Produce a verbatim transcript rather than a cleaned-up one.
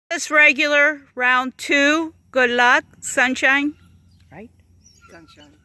This regular round two. Good luck. Sunshine. Right? Sunshine.